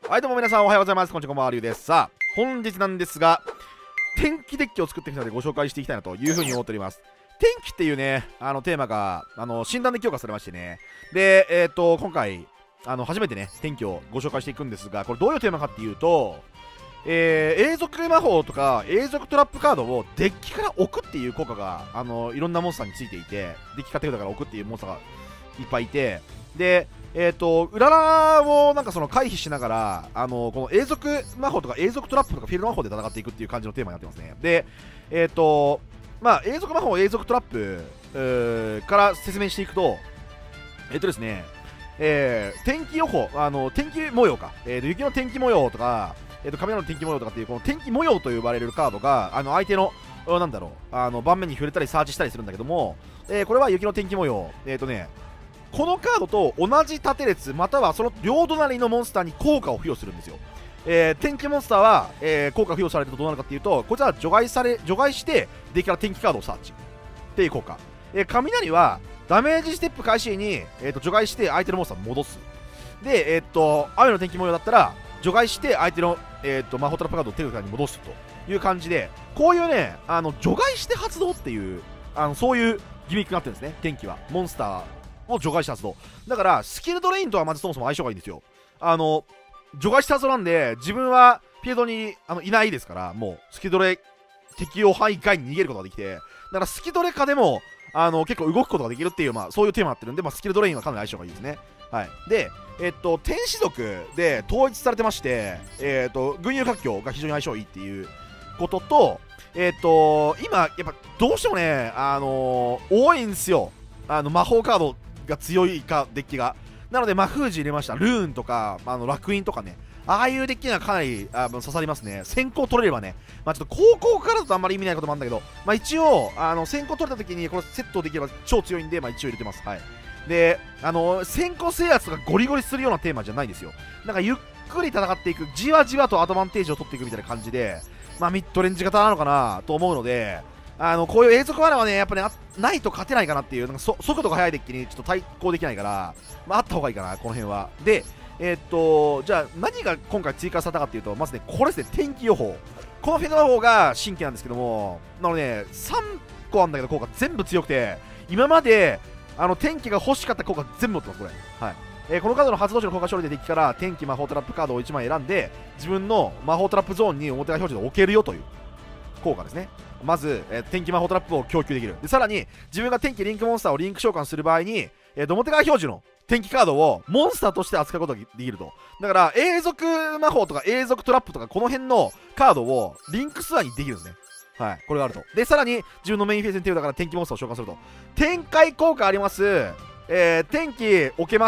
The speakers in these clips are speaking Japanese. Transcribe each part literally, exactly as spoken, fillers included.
はい、どうも皆さんおはようございます。こんにちは、こんばんは、りゅうです。さあ、本日なんですが、天気デッキを作ってきたのでご紹介していきたいなというふうに思っております。天気っていうね、あのテーマが、あの、診断で強化されましてね。で、えっと、今回、あの、初めてね、天気をご紹介していくんですが、これどういうテーマかっていうと、えー、永続魔法とか永続トラップカードをデッキから置くっていう効果が、あの、いろんなモンスターについていて、デッキカテゴリーから置くっていうモンスターがいっぱいいて、で、えっ、ー、と、裏ラをなんかその回避しながら、あの、この永続魔法とか永続トラップとかフィールド魔法で戦っていくっていう感じのテーマになってますね。で、えっ、ー、と、まあ、永続魔法、永続トラップ、えー、から説明していくと、えっ、ー、とですね、えー、天気予報、あの、天気模様か、えーと、雪の天気模様とか、えっ、ー、と、雷の天気模様とかっていう、この天気模様と呼ばれるカードが、あの、相手の、なんだろう、あの、盤面に触れたりサーチしたりするんだけども、えー、これは雪の天気模様、えっ、ー、とね、このカードと同じ縦列またはその両隣のモンスターに効果を付与するんですよ。えー、天気モンスターは、えー、効果付与されるとどうなるかっていうと、こちらは除外され除外してデッキから天気カードをサーチっていう効果、えー、雷はダメージステップ開始に、えー、と除外して相手のモンスターを戻す。で、えー、と雨の天気模様だったら除外して相手の、えー、と魔法トラップカードを手札に戻すという感じで、こういうね、あの除外して発動っていうあのそういうギミックになってるんですね。天気はモンスターを除外した発動だから、スキルドレインとはまずそもそも相性がいいんですよ。あの除外した発動なんで、自分はフィールドにあのいないですから、もうスキルドレ適用範囲外に逃げることができて、だからスキルドレ化でもあの結構動くことができるっていう、まあ、そういうテーマになってるんで、まあ、スキルドレインはかなり相性がいいですね。はい、で、えっと、天使族で統一されてまして、えっと、群雄割拠が非常に相性いいっていうことと、えっと、今、やっぱどうしてもね、あのー、多いんですよ。あの魔法カードが強いかデッキが。なので魔封じ入れました。ルーンとか、あの楽印とかね、ああいうデッキにはかなりあ刺さりますね。先行取れればね、まあ、ちょっと高校からだとあんまり意味ないこともあるんだけど、まあ、一応あの先行取れた時にこれセットできれば超強いんで、まあ、一応入れてます。はい。で、あの先行制圧とかゴリゴリするようなテーマじゃないんですよ。なんかゆっくり戦っていく、じわじわとアドバンテージを取っていくみたいな感じで、まあ、ミッドレンジ型なのかなと思うので、あのこういう永続マナはね、やっぱり、ね、ないと勝てないかなっていう、なんかそ速度が速いデッキにちょっと対抗できないから、まあ、あった方がいいかな、この辺は。で、えー、っと、じゃあ、何が今回追加されたかっていうと、まずね、これですね、天気予報。このフィールド魔法が新規なんですけども、なので、さんこあるんだけど、効果全部強くて、今まであの天気が欲しかった効果全部持ってます、これ。はい。えー、このカードの発動時の効果処理でデッキから天気魔法トラップカードをいちまい選んで、自分の魔法トラップゾーンに表側表示で置けるよという効果ですね。まず、えー、天気魔法トラップを供給できる。で、さらに、自分が天気リンクモンスターをリンク召喚する場合に、えー、表側表示の天気カードをモンスターとして扱うことができると。だから、永続魔法とか永続トラップとか、この辺のカードをリンクスワンにできるんですね。はい。これがあると。で、さらに、自分のメインフェーズに手札から天気モンスターを召喚すると。展開効果あります。えー、天気置けます。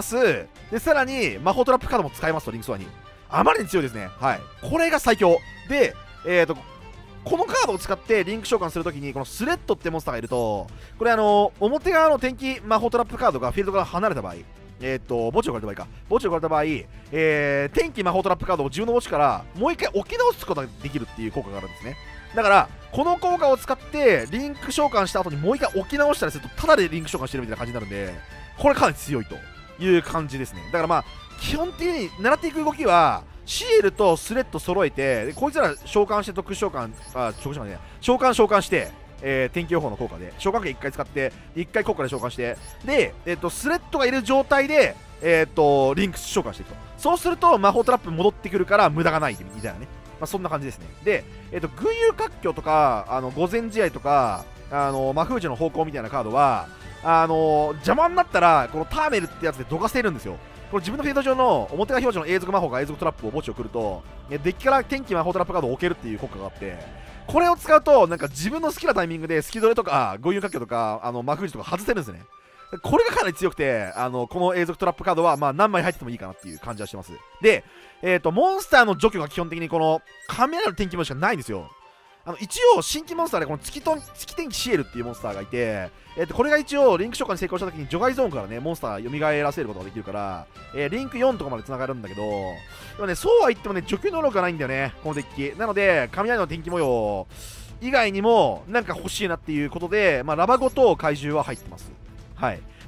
で、さらに、魔法トラップカードも使えますと、リンクスワンに。あまりに強いですね。はい。これが最強。で、えーと、このカードを使ってリンク召喚するときに、このスレッドってモンスターがいると、これあの、表側の天気魔法トラップカードがフィールドから離れた場合、えー、っと、墓地を置かれた場合か、墓地を置かれた場合、えー、天気魔法トラップカードを自分の墓地からもう一回置き直すことができるっていう効果があるんですね。だから、この効果を使ってリンク召喚した後にもう一回置き直したりすると、ただでリンク召喚してるみたいな感じになるんで、これかなり強いという感じですね。だからまあ、基本的に狙っていく動きは、シールとスレッド揃えて、でこいつら召喚して特殊召喚、あ、特殊召喚ね、召喚召喚して、えー、天気予報の効果で、召喚機いっかい使って、いっかい効果で召喚して、で、えー、とスレッドがいる状態で、えー、とリンク召喚していくと。そうすると魔法トラップ戻ってくるから無駄がないみたいなね。まあ、そんな感じですね。で、えー、と群雄割拠とか、あの御前試合とか、あの魔封じの方向みたいなカードは、あの邪魔になったら、このターメルってやつでどかせるんですよ。これ自分のフィールド上の表側表示の永続魔法が永続トラップを墓地を送ると、デッキから天気魔法トラップカードを置けるっていう効果があって、これを使うと、なんか自分の好きなタイミングでスキドレとか、群雄割拠とか、あの魔封じとか外せるんですね。これがかなり強くて、あのこの永続トラップカードはまあ何枚入っててもいいかなっていう感じはしてます。で、えーと、モンスターの除去が基本的にこの雷の天気模様しかないんですよ。あの一応新規モンスターでこの月と月天気シエルっていうモンスターがいて、えー、とこれが一応リンク召喚に成功した時に除外ゾーンからねモンスター蘇らせることができるから、えー、リンクよんとかまで繋がるんだけど、でもね、そうは言ってもね除去能力がないんだよね、このデッキ。なので雷の天気模様以外にもなんか欲しいなっていうことで、まあ、ラバゴと怪獣は入ってます。はい。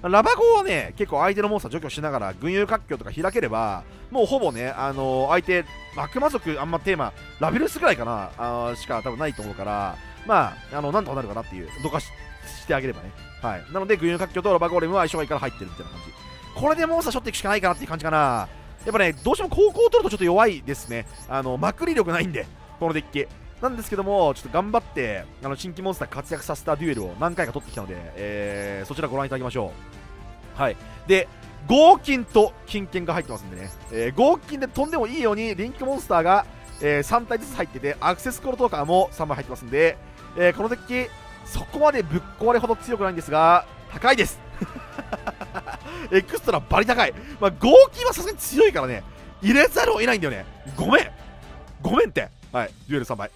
ラバゴはね、結構相手のモンスター除去しながら群雄割拠とか開ければ、もうほぼね、あのー、相手、悪魔族あんまテーマ、ラビルスぐらいかな、あしか多分ないと思うから、まあ、あの、なんとかなるかなっていう、どかししてあげればね。はい。なので、群雄割拠とラバゴーレムは相性がいいから入ってるみたいな感じ。これでモンスターしょっていくしかないかなっていう感じかな。やっぱね、どうしても高校を取るとちょっと弱いですね。あの、まくり力ないんで、このデッキ。なんですけども、ちょっと頑張って、あの新規モンスター活躍させたデュエルを何回か取ってきたので、えー、そちらご覧いただきましょう。はい。で、合金と金券が入ってますんでね、えー、合金で飛んでもいいように、リンクモンスターが、えー、さん体ずつ入ってて、アクセスコールトーカーもさんまい入ってますんで、えー、このデッキ、そこまでぶっ壊れほど強くないんですが、高いです。エクストラバリ高い。まあ、合金はさすがに強いからね、入れざるを得ないんだよね。ごめん。ごめんって。はい、デュエルさんばい。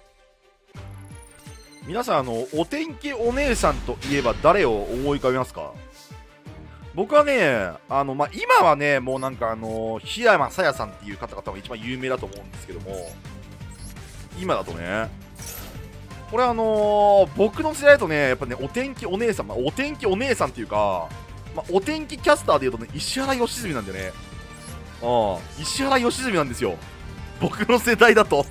皆さん、あのお天気お姉さんといえば誰を思い浮かべますか？僕はね、あのまあ、今はね、もうなんかあの檜山さやさんっていう方々が一番有名だと思うんですけども、今だとね、これあのー、僕の世代だとね、やっぱね、お天気お姉さん、まあ、お天気お姉さんっていうか、まあ、お天気キャスターでいうとね、石原良純なんだよね。ああ、石原良純なんですよ。僕の世代だと。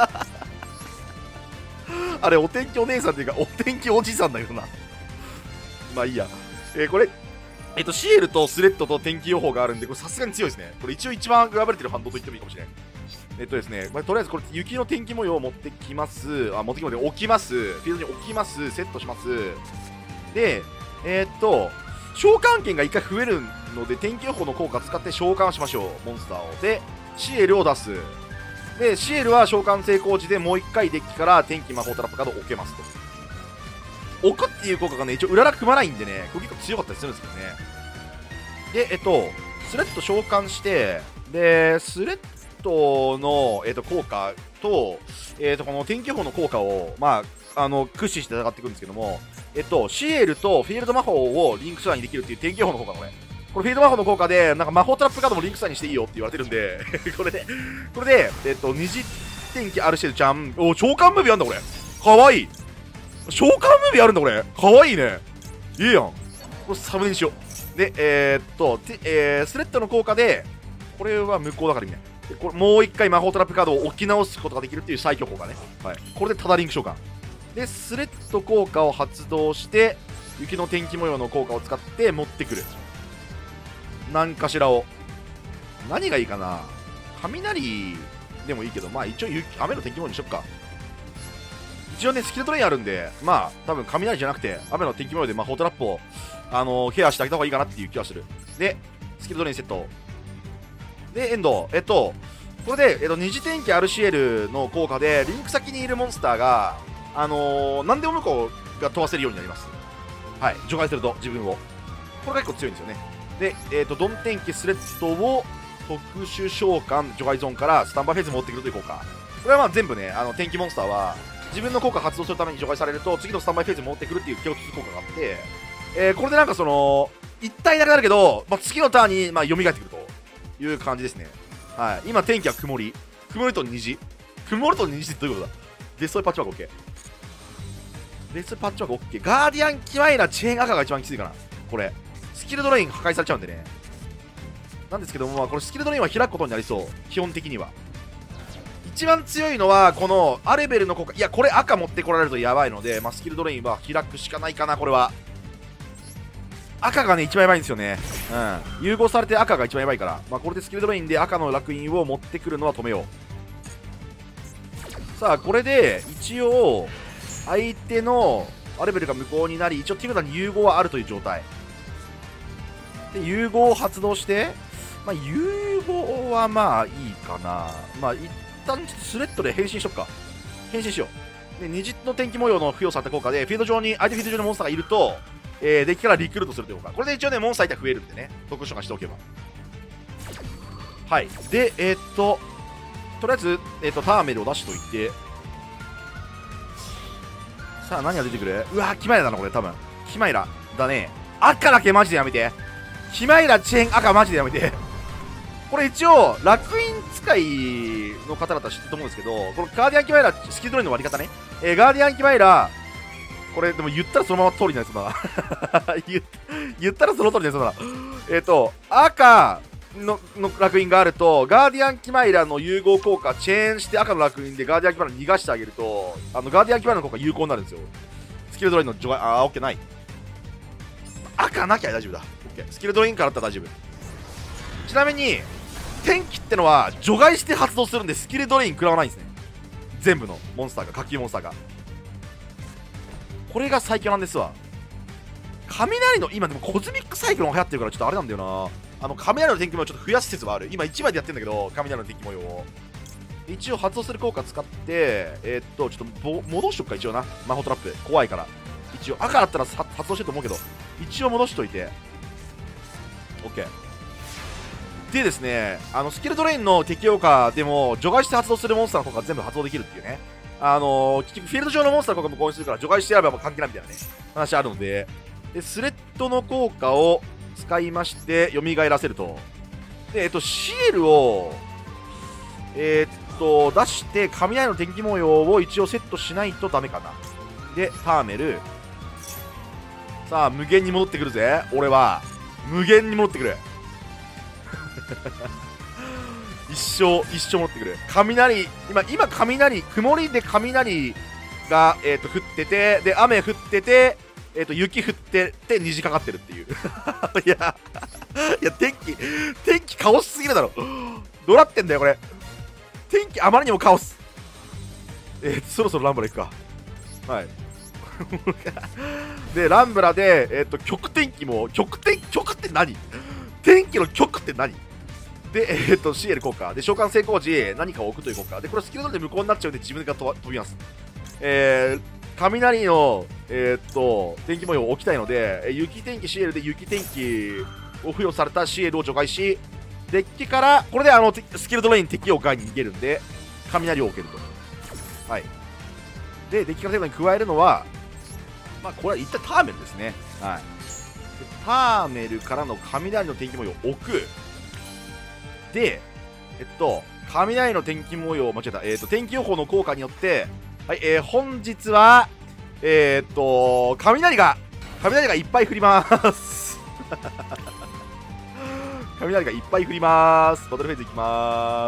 あれ、お天気お姉さんっていうか、お天気おじさんだけどな。まあいいや。えー、これ、えっと、シエルとスレッドと天気予報があるんで、これさすがに強いですね。これ一応一番選ばれてる反動と言ってもいいかもしれない。えっとですね、まあ、とりあえずこれ雪の天気模様を持ってきます。あ、持ってきます。置きます。フィールドに置きます。セットします。で、えー、っと、召喚権がいっかい増えるので、天気予報の効果を使って召喚しましょう。モンスターを。で、シエルを出す。で、シエルは召喚成功時でもういっかいデッキから天気魔法トラップカードを置けますと。置くっていう効果がね、一応裏ら組まないんでね、これ結構強かったりするんですけどね。で、えっと、スレッド召喚して、で、スレッドの、えっと、効果と、えっと、この天気予報の効果を、まあ、あの、駆使して戦っていくんですけども、えっと、シエルとフィールド魔法をリンクスラインにできるっていう天気予報の効果のこれ。これフィールド魔法の効果で、なんか魔法トラップカードもリンクスラインにしていいよって言われてるんで、これで、これで、えっと、二次天気アルシェルちゃん、お、召喚ムービーあんだこれ。かわいい。召喚ムービーあるんだこれ。かわいいね。いいやん。これサムネにしよう。で、えー、っと、えー、スレッドの効果で、これは無効だから意味ない。でこれもう一回魔法トラップカードを置き直すことができるっていう最強効果ね。はい。これでタダリンク召喚。で、スレッド効果を発動して、雪の天気模様の効果を使って持ってくる。何かしらを。何がいいかな。雷でもいいけど、まあ一応雪雨の天気模様にしよっか。一応ね、スキルトレインあるんで、まあ多分雷じゃなくて、雨の天気模様で魔法トラップを、あのー、ケアしてあげた方がいいかなっていう気はする。で、スキルトレインセット。で、エンド。えっと、これで、えっと、二次天気アルシエルの効果で、リンク先にいるモンスターが、あのー、何でも向こうが飛ばせるようになります。はい。除外すると、自分を。これが結構強いんですよね。で、えっと、ドン天気スレッドを特殊召喚除外ゾーンからスタンバーフェーズに持ってくるという効果。これはまあ全部ね、あの天気モンスターは自分の効果発動するために除外されると次のスタンバーフェーズに持ってくるっていう共通効果があって、えー、これでなんかその一体なくなるけど、まあ、次のターンにまあ蘇ってくるという感じですね。はい。今天気は曇り。曇りと虹。曇りと虹ってどういうことだ。デストロイパッチワーク OK。デストロイパッチワーク OK。ガーディアンキマイラチェーン赤が一番きついかな。これ。スキルドレイン破壊されちゃうんでね。なんですけども、まあ、これスキルドレインは開くことになりそう。基本的には。一番強いのは、このアレベルの効果。いや、これ赤持ってこられるとやばいので、まあ、スキルドレインは開くしかないかな、これは。赤がね、一番やばいんですよね。うん。融合されて赤が一番やばいから。まあ、これでスキルドレインで赤の烙印を持ってくるのは止めよう。さあ、これで、一応、相手のアレベルが無効になり、一応ティムダに融合はあるという状態。で、融合を発動して、まあ、融合はまあいいかな。まあ、一旦ちょっとスレッドで変身しとくか。変身しよう。で、虹の天気模様の付与された効果で、フィールド上に、相手フィールド上のモンスターがいると、えー、デッキからリクルートするという効果。これで一応ね、モンスターいたら増えるんでね、特殊召喚しておけば。はい。で、えー、っと、とりあえず、えー、っと、ターメルを出しといて、さあ、何が出てくる？うわー、キマイラだな、これ、多分。キマイラだね。赤だけマジでやめて。キマイラチェーン赤マジでやめて。これ一応、楽印使いの方々知ってると思うんですけど、このガーディアンキマイラ、スキルドレインの割り方ね。えー、ガーディアンキマイラ、 これでも言ったらそのまま通りになりそうだな言言ったらその通りになりそうだな。えっ、ー、と赤のの烙印があるとガーディアンキマイラの融合効果チェーンして赤の烙印でガーディアンキマイラ逃がしてあげると、あのガーディアンキマイラの効果有効になるんですよ。スキルドロインの除外、あーオッケーない。赤なきゃ大丈夫だ。オッケー、スキルドロインからだったら大丈夫。ちなみに天気ってのは除外して発動するんでスキルドレイン食らわないんですね。全部のモンスターが、下級モンスターが。これが最強なんですわ。雷の今でもコズミックサイクロン流行ってるからちょっとあれなんだよな。あの雷の天気模様ちょっと増やす説はある。今いちまいでやってんだけど、雷の天気模様を一応発動する効果使って、えー、っとちょっと戻しとくか。一応な魔法トラップ怖いから一応赤だったら発動してると思うけど一応戻しといて OK でですね、あのスキルドレインの適用下でも除外して発動するモンスターの効果が全部発動できるっていうね。あのー、結局フィールド上のモンスターの効果も攻撃するから除外してやれば関係ないみたいなね話あるので、でスレッドの効果を使いまして蘇らせると、でえっとシエルをえー、っと出して雷の天気模様を一応セットしないとダメかな。でターメル、さあ無限に戻ってくるぜ。俺は無限に戻ってくる一生一生戻ってくる。雷今今雷曇りで雷が、えー、と降ってて、で雨降ってて、えー、と雪降ってて虹かかってるっていういやいや天気天気カオスすぎるだろ。どうなってんだよこれ。天気あまりにもカオス。えー、そろそろランブラ行くか。はいでランブラで、えー、と極天気も極天極って何、天気の極って何で、えー、と シーエル 効果で召喚成功時何かを置くという効果で、これスキルドで無効になっちゃうんで自分が飛びます。えー、雷の、えー、と天気模様を置きたいので、雪天気 シーエル で雪天気を付与された シーエル を除外し、デッキからこれであのスキルドレイン適用外に逃げるんで雷を置けると。はいでデッキからテーマに加えるのは、まあこれは一旦ターメルですね。はいターメルからの雷の天気模様を置く。でえっと雷の天気模様間違えた、えっと天気予報の効果によって、はい、えー、本日はえー、っと雷が雷がいっぱい降ります雷がいっぱい降ります。バトルフェーズいきます。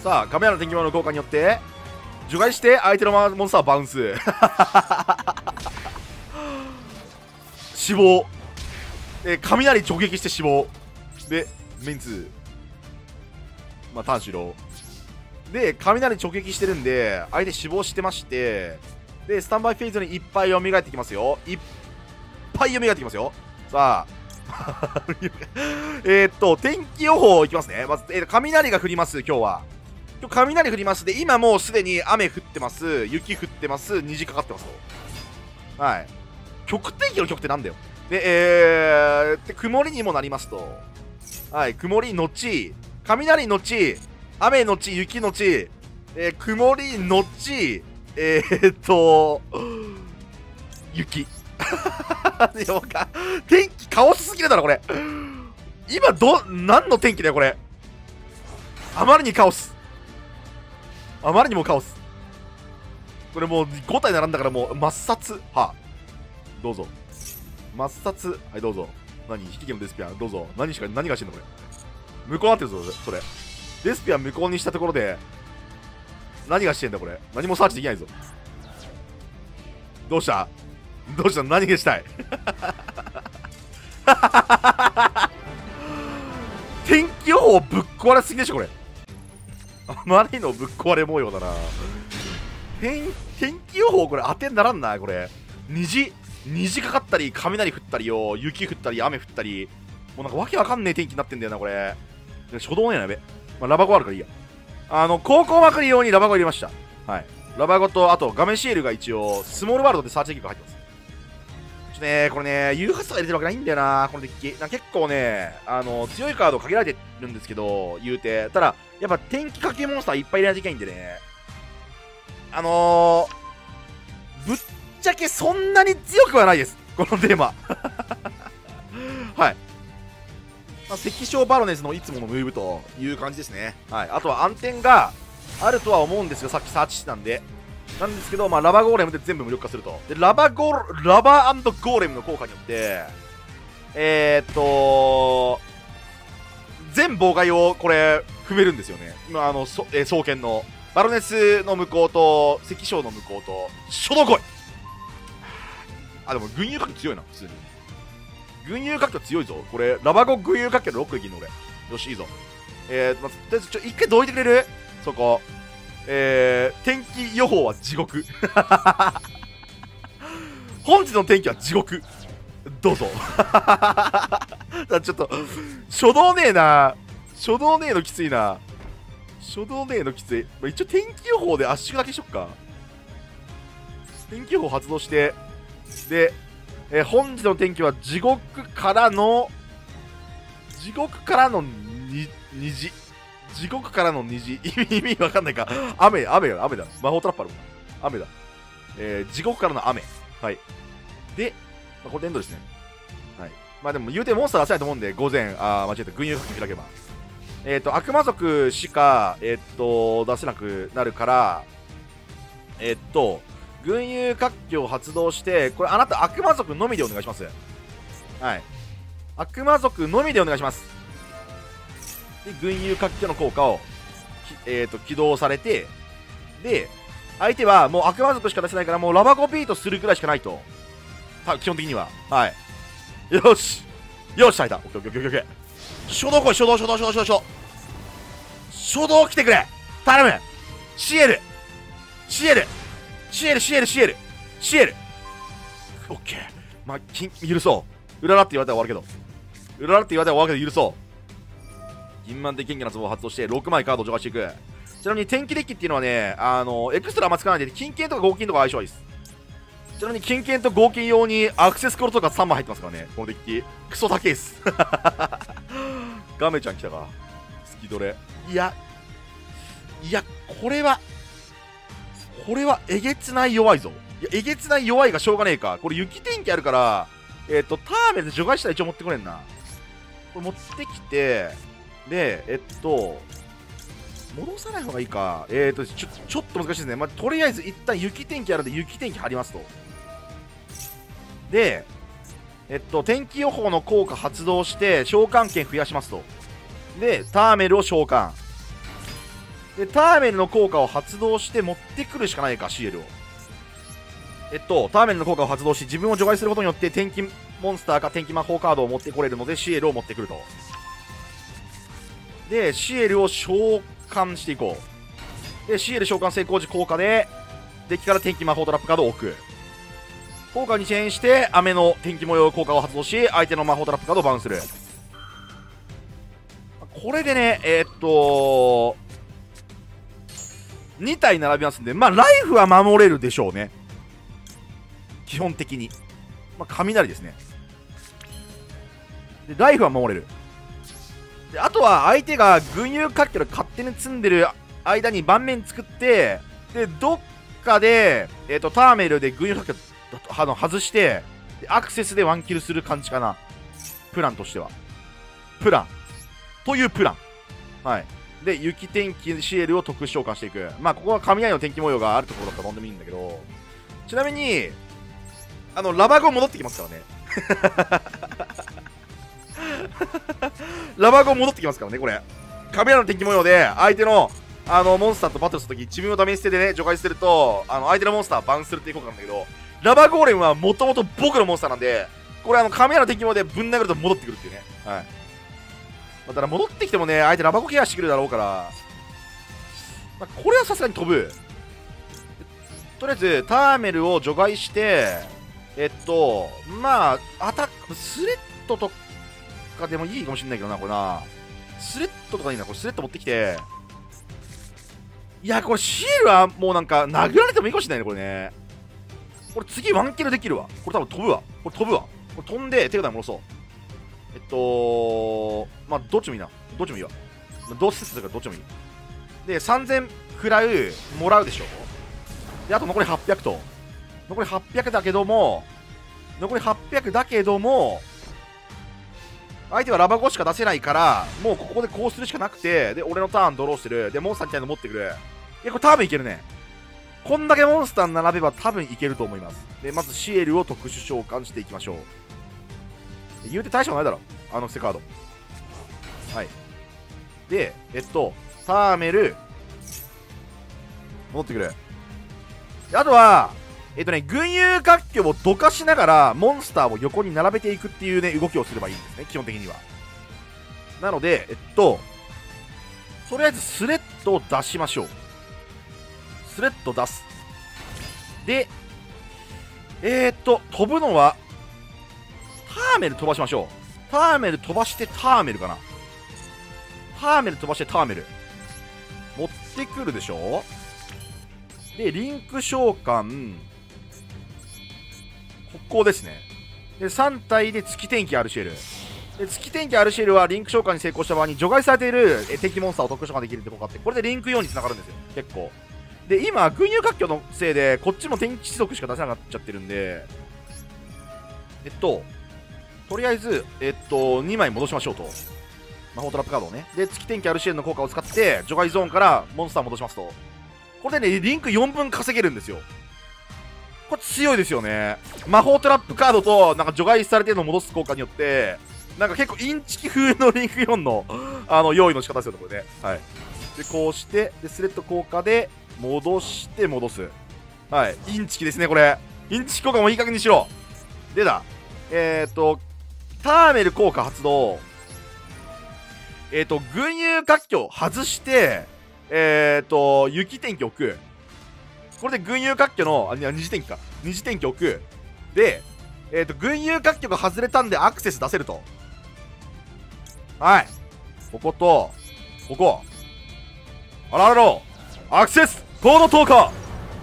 さあ雷の天気模様の効果によって除外して相手のモンスターバウンス死亡、えー、雷直撃して死亡でメンツまあ炭治郎で雷直撃してるんで相手死亡してまして、でスタンバイフェーズにいっぱい蘇ってきますよ。いっぱい蘇ってきますよ。さあえっと天気予報いきますね。まず、えー、雷が降ります。今日は今日雷降ります。で今もうすでに雨降ってます、雪降ってます、虹かかってますと。はい極天気の極ってなんだよ。でえー、で曇りにもなりますと、はい曇りのち雷のち雨のち雪のち、えー、曇りのちえー、っと雪天気カオスすぎるだろこれ。今ど何の天気だよこれ。あまりにカオス、あまりにもカオス。これもうご体並んだからもう抹殺。はあどうぞ抹殺。はいどうぞ。何引き毛のデスピアンどうぞ。何しか何がしてんのこれ。無効になってるぞそれ。デスピアン無効にしたところで何がしてんだこれ。何もサーチできないぞ。どうしたどうした何がしたい天気予報ぶっ壊れすぎでしょこれ。あまりのぶっ壊れ模様だな。天, 天気予報これ当てにならんなこれ。虹虹かかったり雷降ったりよ、雪降ったり雨降ったり、もうなんかわけわかんねえ天気になってんだよなこれ。初動ねやべ、まあ、ラバゴあるからいいや。あの高校まくり用にラバゴ入れました。はいラバゴとあと画面シールが一応スモールワールドでサーチデッキが入ってます。ちょっとねこれね誘発とか入れてるわけないんだよなこのデッキ。なんか結構ねあの強いカード限られてるんですけど言うて、ただやっぱ天気かけモンスターいっぱい入れないといけないんでね、あのー、ぶっちゃけそんなに強くはないですこのテーマはいまあ、石章バロネスのいつものムーブという感じですね。はい、あとは暗転があるとは思うんですが、さっきサーチしてたんで、 なんですけど、まあ、ラバゴーレムで全部無力化すると。で、ラバゴー、ラバーゴーレムの効果によって、えー、っと、全妨害をこれ、踏めるんですよね。今、あの、そえー、双剣の。バロネスの無効と、関将の無効と、初動来い。あ、でも、群雄割拠強いな、普通に。群雄割拠強いぞ。これ、ラバゴ群雄割拠でろくできんの俺。よし、いいぞ。えー、まあ、とりあえず、ちょ、一回どいてくれるそこ。えー、天気予報は地獄。本日の天気は地獄。どうぞ。ちょっと、初動ねえな。初動ねえのきついな。初動ねえのきつい。まあ、一応天気予報で圧縮だけしとくか。天気予報発動して、で、えー、本日の天気は地獄からの、地獄からのに虹。地獄からの虹。意味、意味わかんないか。雨、雨よ、雨だ。魔法トラップあるもん。雨だ。えー、地獄からの雨。はい。で、まあ、これでエンドですね。はい。まあでも言うてモンスター出せないと思うんで、午前、あー、間違えた。群雄割拠開けば。えっと、悪魔族しか、えっと、出せなくなるから、えっと、群雄割拠を発動して、これあなた悪魔族のみでお願いします。はい。悪魔族のみでお願いします。で、群雄割拠の効果を、えー、と起動されて、で、相手はもう悪魔族しか出せないから、もうラバゴビートするくらいしかないと。基本的には。はい。よしよし、耐えた。オッケーオッケーオッケーオッケー。初動来い、初動、初動、初動、初動、初動。初動来てくれ頼む !シーエル! シーエル! シーエル、シーエル、シーエル! シーエル! オッケー。まあ、き許そう。うららって言われたら終わるけど。うららって言われたら終わるけど許そう。銀満的元気な壺を発動してろくまいカードを除外していく。ちなみに天気デッキっていうのはね、あのエクストラあんま使わないで金券とか合金とか相性はいいです。ちなみに金券と合金用にアクセスコールとかさんまい入ってますからね、このデッキクソ高いっす。ガメちゃん来たか、スキドレ。いやいや、これはこれはえげつない弱いぞ。いや、えげつない弱いがしょうがねえか。これ雪天気あるから、えっ、ー、とターメルで除外したら一応持ってこれんな。これ持ってきて、で、えっと、戻さない方がいいか。えっと、ちょ、ちょっと難しいですね。まあ、とりあえず一旦雪天気あるんで雪天気貼りますと。で、えっと、天気予報の効果発動して、召喚権増やしますと。で、ターメルを召喚。で、ターメルの効果を発動して持ってくるしかないか、シーエル を。えっと、ターメルの効果を発動し、自分を除外することによって、天気モンスターか天気魔法カードを持ってこれるので、シーエル を持ってくると。で、シーエル を召喚していこう。で、シーエル 召喚成功時効果で、デッキから天気魔法トラップカードを置く。効果にチェーンして、雨の天気模様効果を発動し、相手の魔法トラップカードをバウンする。これでね、えー、っと、に体並びますんで、まあ、ライフは守れるでしょうね。基本的に。まあ、雷ですね。で、ライフは守れる。で、あとは相手が群雄割拠で勝手に積んでる間に盤面作って、で、どっかで、えっと、ターメルで群雄割拠あの外して、アクセスでワンキルする感じかな。プランとしては。プラン。というプラン。はい。で、雪天気シエルを特殊召喚していく。まあ、ここは雷の天気模様があるところだったら飛んでもいいんだけど、ちなみに、あの、ラバゴ戻ってきますからね。ラバゴ戻ってきますからね、これ。雷の天気模様で、相手の、あの、モンスターとバトルするとき、自分をダメ捨てでね、除外すると、あの、相手のモンスターバウンするっていう効果なんだけど、ラバゴーレムはもともと僕のモンスターなんで、これあの、雷の天気模様でぶん殴ると戻ってくるっていうね。はい。だから戻ってきてもね、相手ラバゴケアしてくるだろうから、まあ、これはさすがに飛ぶ。とりあえず、ターメルを除外して、えっと、まあ、アタック、スレッドとかでもいいかもしれないけどな、これな。スレッドとかいいな、これスレッド持ってきて。いや、これシールはもうなんか、殴られてもいいかもしれないね、これね。これ次ワンキルできるわ。これ多分飛ぶわ。これ飛ぶわ。これ飛んで手札に戻そう。えっとまあ、どっちもいいな。どっちもいいわ。どうせするからどっちもいい。で、さんぜん食らう、もらうでしょ。で、あと残りはっぴゃくと。残りはっぴゃくだけども、残りはっぴゃくだけども、相手はラバゴしか出せないから、もうここでこうするしかなくて、で、俺のターンドローしてる。で、モンスターみたいなの持ってくる。いや、これ多分いけるね。 こんだけモンスター並べば多分いけると思います。でまずシエルを特殊召喚していきましょう。言うて大将ないだろあの伏せカード。はい。でえっとターメル戻ってくる。あとはえっとね群雄割拠をどかしながらモンスターを横に並べていくっていうね動きをすればいいんですね、基本的には。なのでえっととりあえずスレッドを出しましょう。スレッド出す。でえー、っと飛ぶのはターメル飛ばしましょう。ターメル飛ばしてターメルかな。ターメル飛ばしてターメル持ってくるでしょ。でリンク召喚ここですね。でさん体で月天気アルシェルで月天気アルシェルはリンク召喚に成功した場合に除外されているえ敵モンスターを特殊召喚できるって効果あって、これでリンクよんにつながるんですよ結構。で今群雄割拠のせいでこっちも天気地則しか出せなくなっちゃってるんで、えっととりあえずえっとにまい戻しましょうと。魔法トラップカードをね。で月天気アルシェルの効果を使って除外ゾーンからモンスターを戻しますと、これでねリンクよんぶん稼げるんですよ。これ強いですよね。魔法トラップカードとなんか除外されてるのを戻す効果によってなんか結構インチキ風のリンクよんのあの用意の仕方ですよねこれね。はい。でこうしてでスレッド効果で戻して戻す。はい。インチキですねこれ。インチキ効果もいい加減にしろ。でだえっ、ー、とターメル効果発動。えっ、ー、と群雄割拠外してえっ、ー、と雪天気置く。これで群雄割拠のあ二次天気か二次天気置く。でえっ、ー、と群雄割拠が外れたんでアクセス出せると。はい。こことここあららろアクセスコード投下。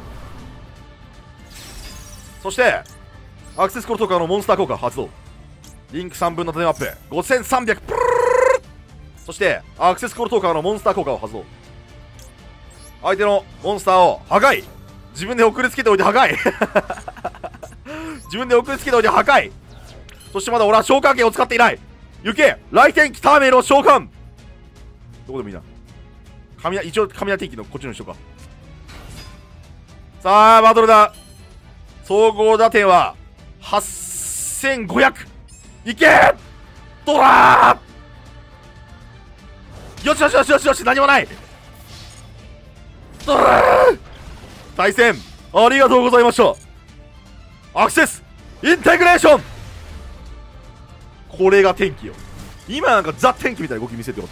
そしてアクセスコード投下のモンスター効果発動。リンクさんぶんのタネアップごせんさんびゃく。そしてアクセスコード投下のモンスター効果を発動。相手のモンスターを破壊。自分で送りつけておいて破壊自分で送りつけておいて破壊。そしてまだ俺は召喚権を使っていない。行け来天気ターメルを召喚。どこでもいいな。雷一応雷天気のこっちの人か。さあバトルだ。総合打点ははっせんごひゃく。いけドラー。よしよしよしよしよし、何もないドラー。対戦ありがとうございました。アクセスインテグレーション。これが天気よ。今なんかザ天気みたいな動き見せてること。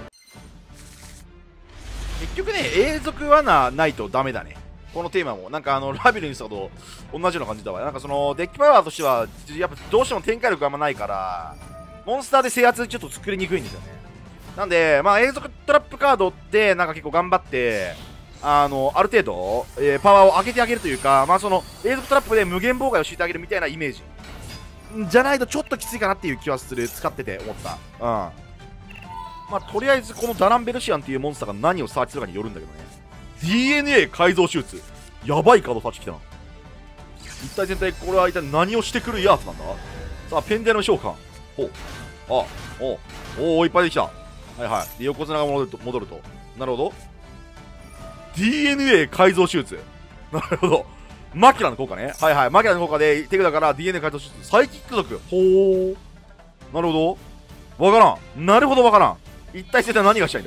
結局ね永続罠ないとダメだねこのテーマも。なんかあのラビリンスと同じような感じだわ。なんかそのデッキパワーとしてはやっぱどうしても展開力があんまないからモンスターで制圧ちょっと作りにくいんですよね。なんでまあ永続トラップカードってなんか結構頑張ってあのある程度、えー、パワーを上げてあげるというか、まあその永続トラップで無限妨害を敷いてあげるみたいなイメージじゃないとちょっときついかなっていう気はする。使ってて思った。うん。まあとりあえずこのダランベルシアンっていうモンスターが何をサーチするかによるんだけどね。 ディーエヌエー 改造手術やばいカードタッチきたな。一体全体これは一体何をしてくるやつなんだ。さあペンデラム召喚。ほうあおおおいっぱいできた。はいはい。で横綱が戻ると戻るとなるほど。 ディーエヌエー 改造手術なるほど。マキュラの効果ね。はいはい。マキュラの効果で手札から ディーエヌエー 改造手術サイキック族。ほーなるほど。わからん。なるほどわからん。一体全体何がしたいんだ。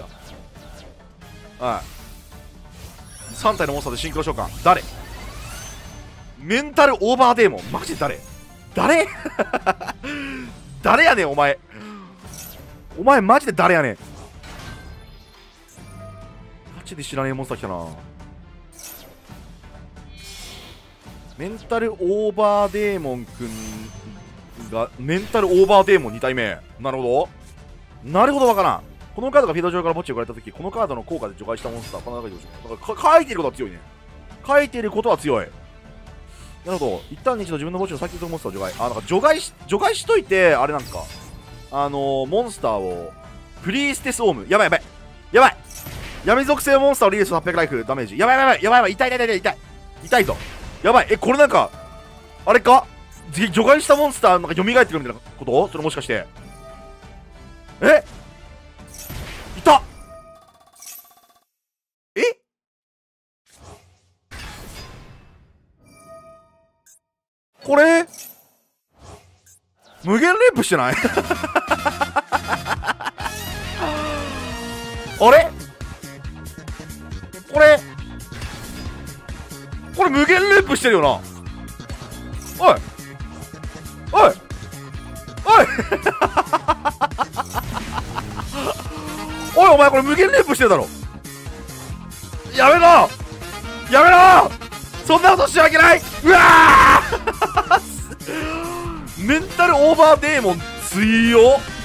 はいさん体のモンスターでシンクロ召喚。誰メンタルオーバーデーモン。マジで誰誰誰やねんお前。お前マジで誰やねん。マジで知らねえモンスター来たな。メンタルオーバーデーモンくんがメンタルオーバーデーモンに体目。なるほどなるほどわからん。このカードがフィールド上から墓地を置かれたとき、このカードの効果で除外したモンスター、この中でだから書いていることは強いね。書いていることは強い。なるほど。一旦に一度自分の墓地の先ほどのモンスターを除外。あ、なんか除外し、除外しといて、あれなんか、あのー、モンスターを、プリーステスオウム。やばいやばい。やばい。闇属性モンスターをリリースはっぴゃくライフダメージ。やばいやばいやばいやばい。痛い痛い痛い痛い。痛いぞ。やばい。え、これなんか、あれか除外したモンスターなんか蘇ってくるみたいなことそれもしかして。えいたえしてないあれこれこれ無限ループしてるよな。おいおいおいおい、お前これ無限ループしてるだろ。やめろやめろ、そんなことしちゃいけない。うわーメンタルオーバーデーモン強っ。